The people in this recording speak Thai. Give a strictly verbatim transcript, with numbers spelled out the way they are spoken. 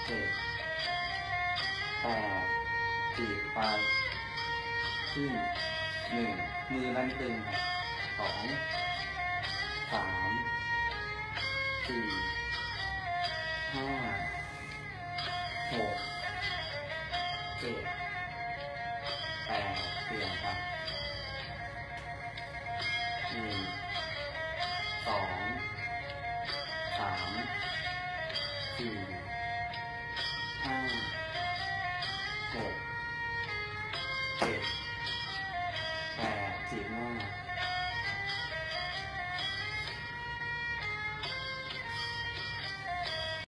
เจ็ดแปดจีบไปขึ้นหนึ่งมือดันตึงสองสามสี่ห้าหกเจ็ดแปดเปลี่ยนครับหนึ่งสองสามสี่ห้าหกเจ็ด